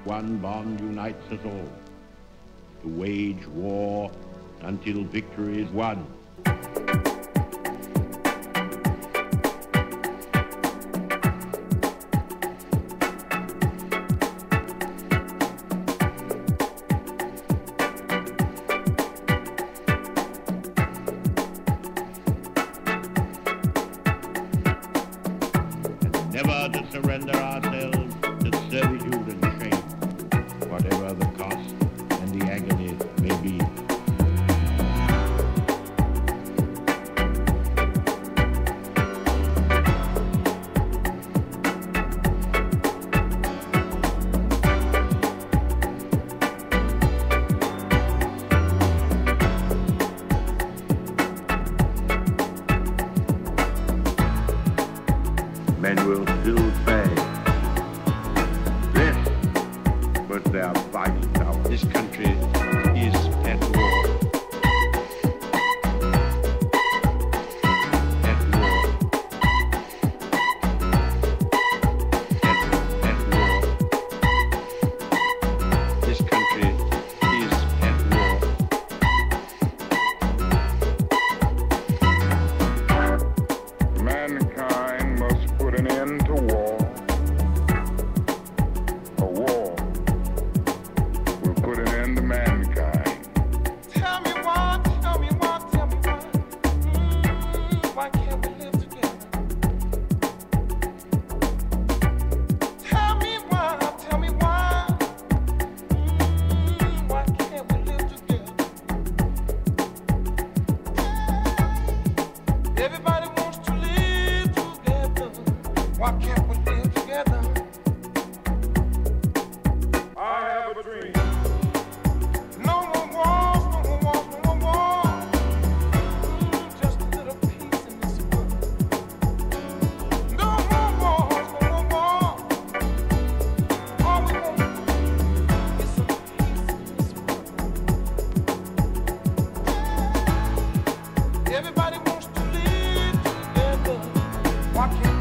one bond unites us all, to wage war until victory is won. Never to surrender ourselves to servitude and shame, whatever the cost and the agony may be. Men will still say, this was their fighting power. This country is at war. At war. At war. This country is at war. Mankind must put an end to war. A war will put an end to mankind. Tell me why, tell me why, tell me why. Why can't we live together? Tell me why, tell me why. Why can't we live together? Everybody wants to live together. Why can't we live together? I have a dream. No more wars, no more wars, no more wars. Just a little peace in this world. No more wars, no more wars. All we want is some peace in this world. Everybody wants to live together. Why can't